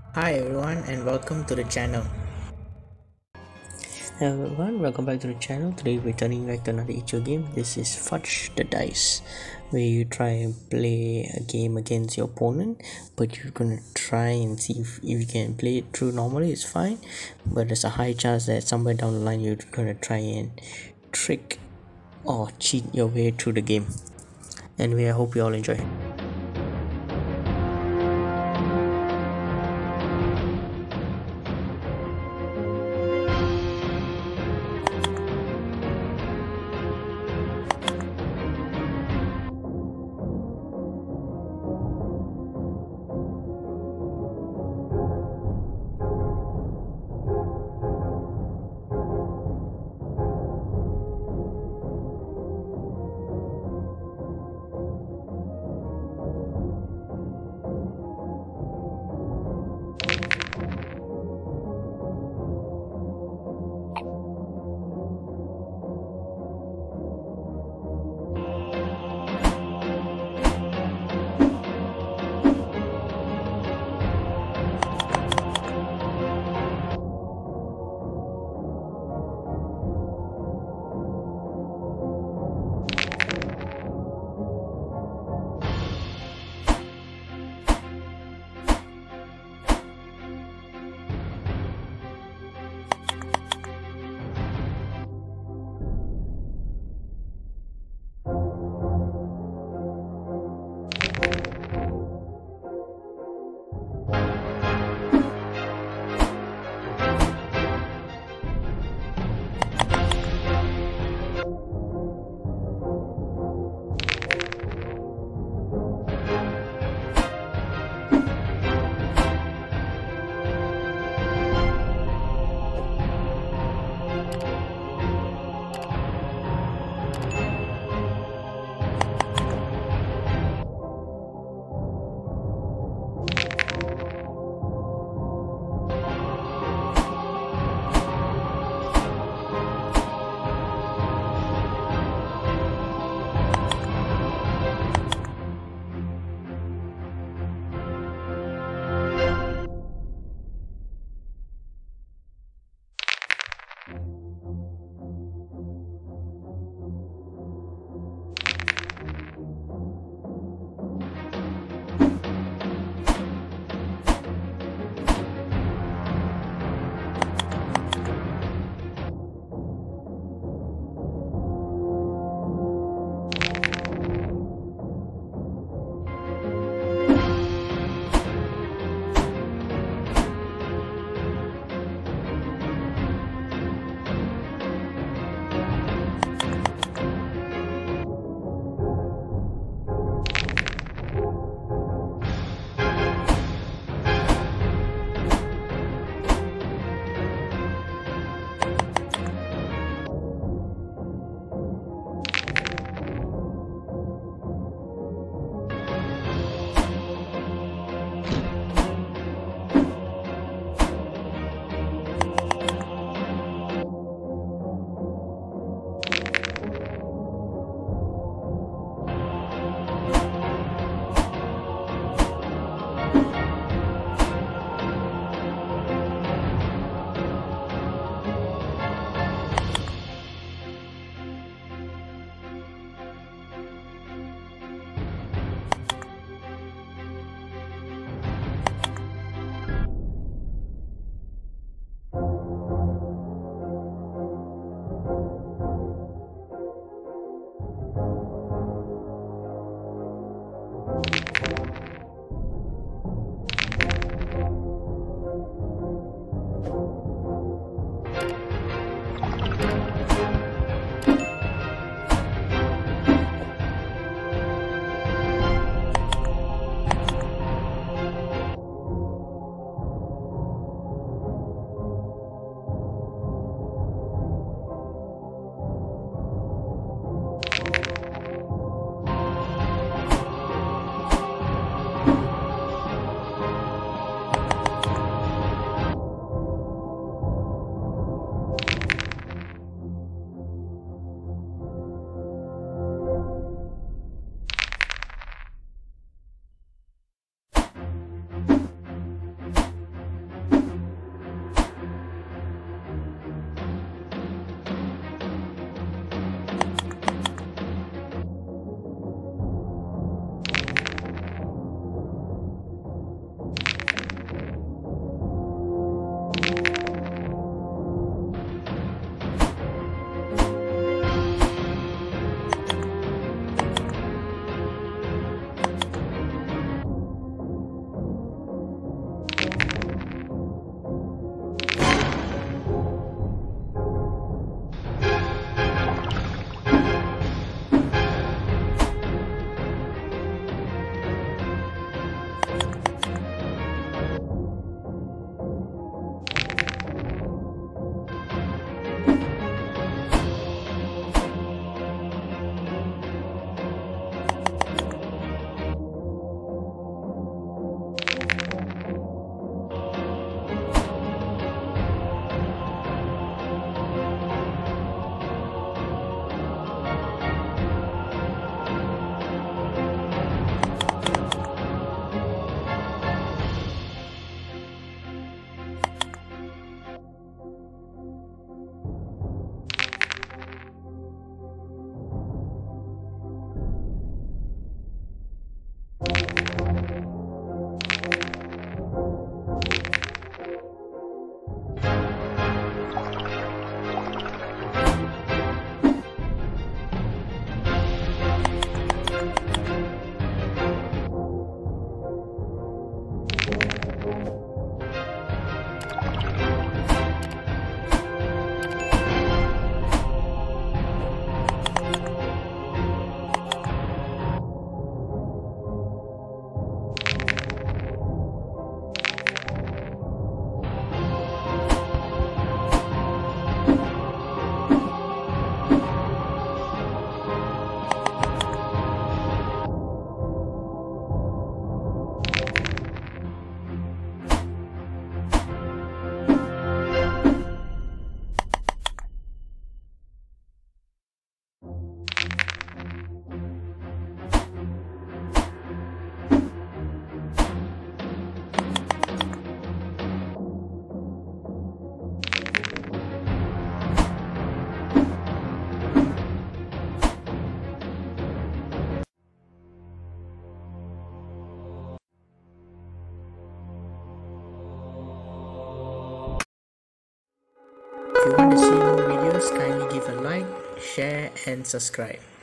Hi everyone and welcome to the channel. Hello everyone, welcome back to the channel. Today we're turning back to another itchio game. This is Fudge the Dice, where you try and play a game against your opponent, but you're gonna try and see if you can play it through normally, it's fine. But there's a high chance that somewhere down the line you're gonna try and trick or cheat your way through the game. Anyway, I hope you all enjoy. share and subscribe.